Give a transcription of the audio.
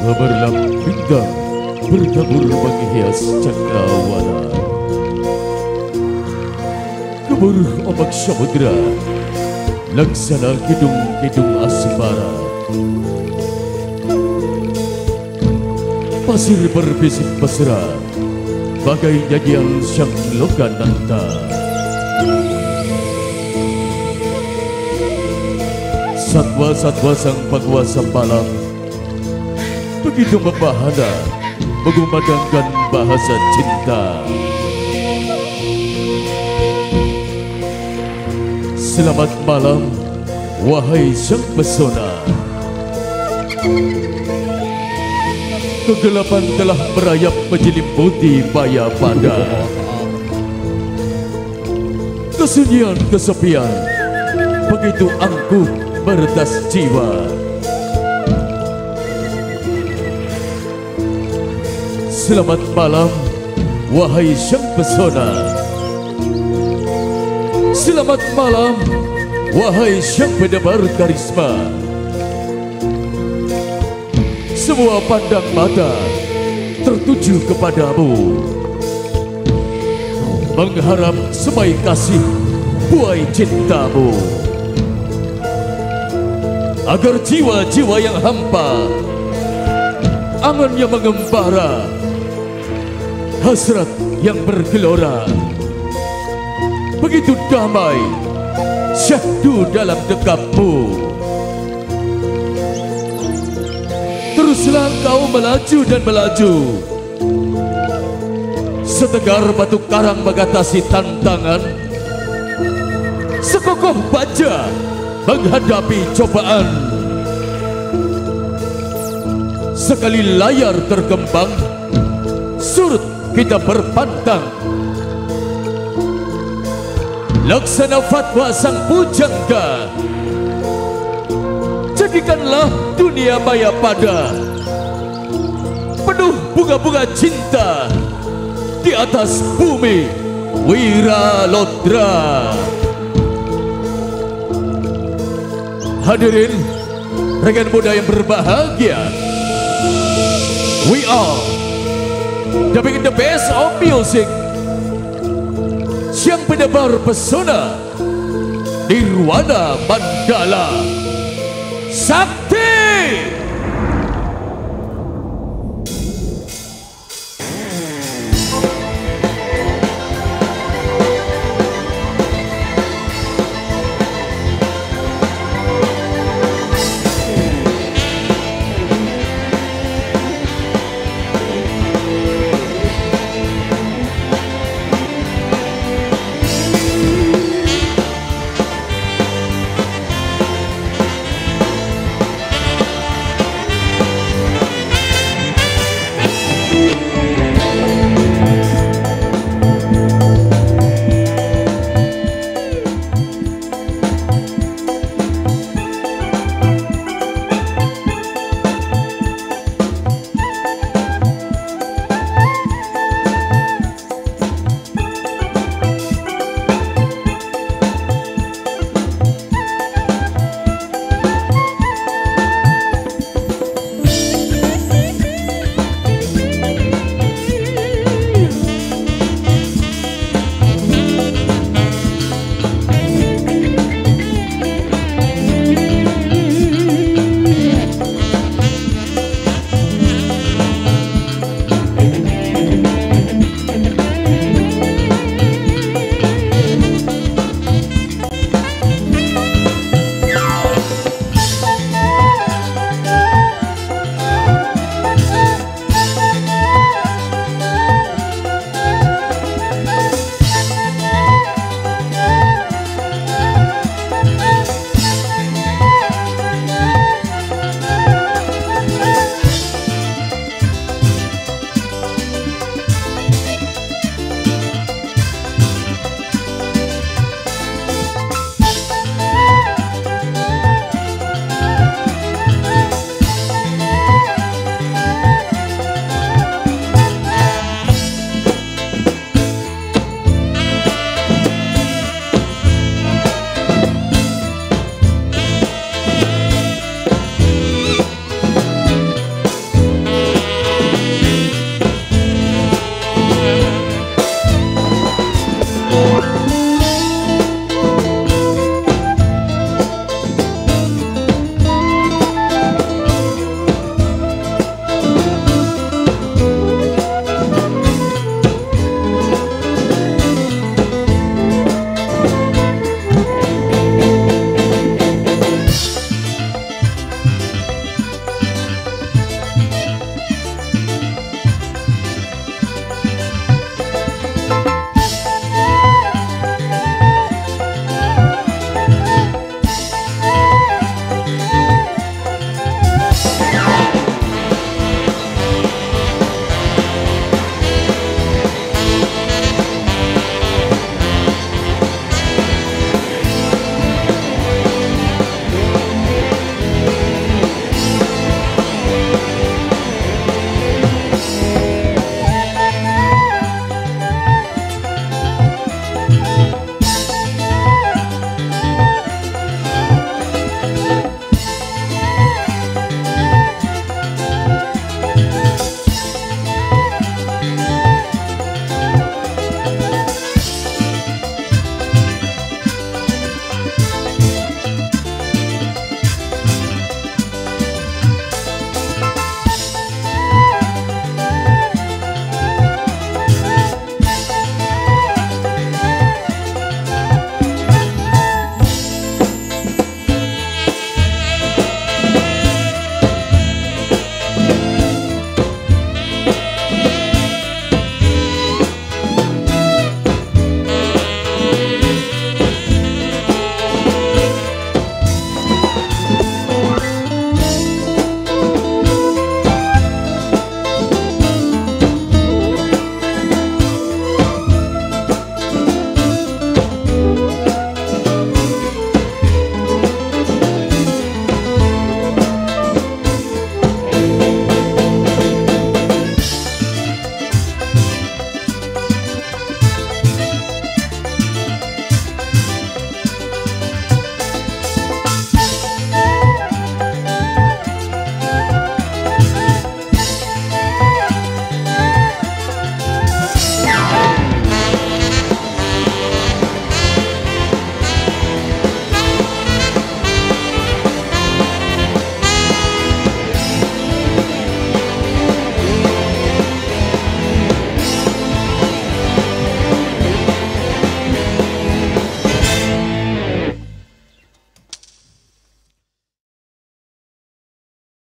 Gemerlap bintang bertabur menghias cakrawala. Gebur ombak samudra laksana kidung-kidung asmara. Pasir berbisik mesra bagai nyanyian Sang Lokananta. Satwa-satwa sang penguasa malam begitu membahana mengumandangkan bahasa cinta. Selamat malam, wahai sang pesona. Kegelapan telah merayap menyelimuti Mayapada. Kesunyian kesepian begitu angkuh meretas jiwa. Selamat malam, wahai sang pesona. Selamat malam, wahai sang penebar karisma. Semua pandang mata tertuju kepadamu, mengharap semai kasih buai cintamu, agar jiwa-jiwa yang hampa, angan yang mengembara, hasrat yang bergelora, begitu damai, syahdu dalam dekapmu. Teruslah kau melaju dan melaju, setegar batu karang mengatasi tantangan, sekokoh baja menghadapi cobaan. Sekali layar terkembang, surut kita berpantang. Laksana fatwa sang pujangga, jadikanlah dunia Mayapada penuh bunga-bunga cinta di atas bumi Wiralodra. Hadirin rekan muda yang berbahagia, we are dubbing the best of music, Siang Penebar Pesona Nirwana Mandala Sak